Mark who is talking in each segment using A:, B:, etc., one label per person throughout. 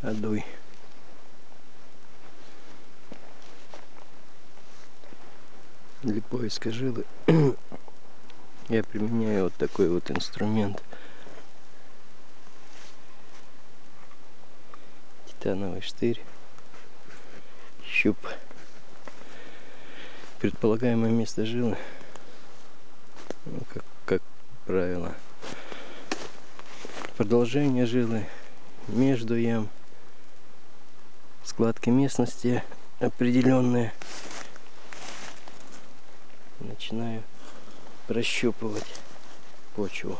A: одой. Для поиска жилы я применяю вот такой вот инструмент. Титановый штырь, щуп. Предполагаемое место жилы, ну, как правило, продолжение жилы, между ям, складки местности определенные. Начинаю прощупывать почву.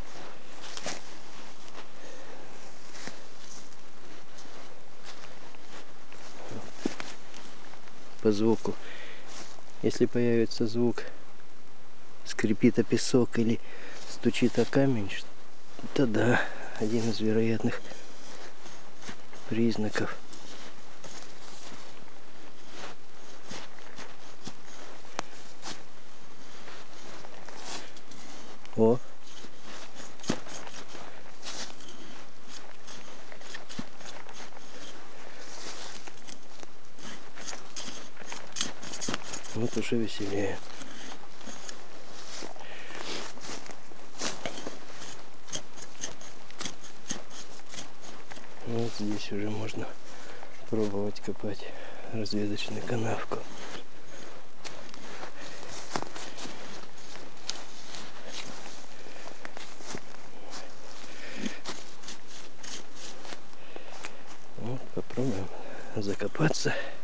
A: По звуку. Если появится звук, скрипит о песок или стучит о камень, то да, один из вероятных признаков. О! Вот уже веселее. Вот здесь уже можно пробовать копать разведочную канавку. Вот попробуем закопаться.